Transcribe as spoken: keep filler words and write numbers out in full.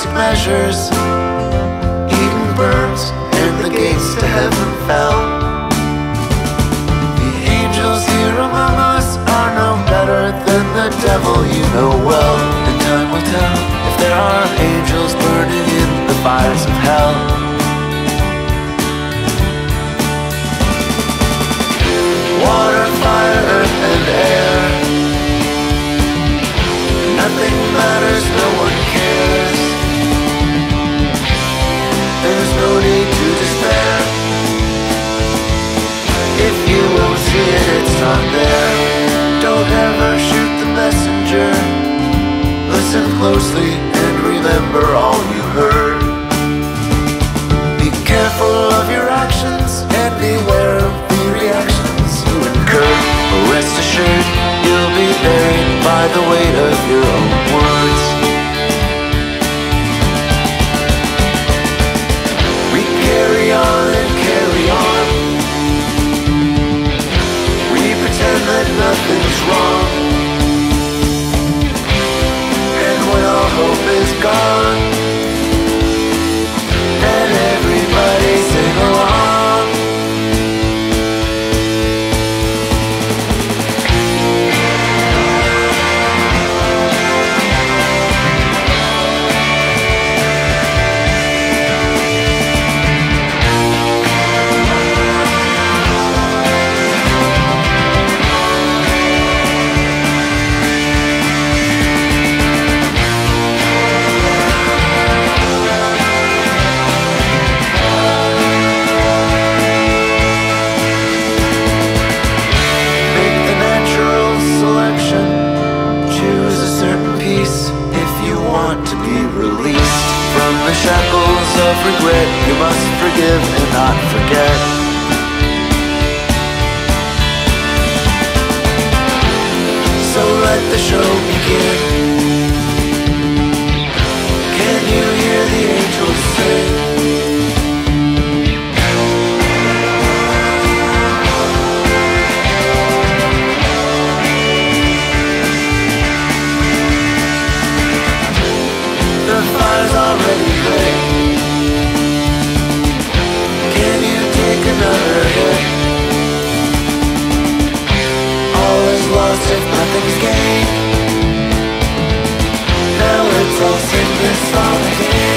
drastic measures. Eden burns and the gates to heaven fell. The angels here among us are no better than the devil you know well. And time will tell if there are angels burning in the fires of hell. Water, fire, earth and air, nothing matters, no one cares. There's no need to despair. If you won't see it, it's not there. Don't ever shoot the messenger. Listen closely and remember all you heard. Be careful of your actions and beware of the reactions you incur. But rest assured, you'll be buried by the weight of your own words. We carry on and carry on. We pretend that nothing's wrong. And when all hope is gone, then everybody sing along. Shackles of regret, you must forgive and not forget. So let the show begin. Can you hear the angels sing? The fire's already lit. Can you take another hit? All is lost if nothing's gained. Now let's all sing this song again.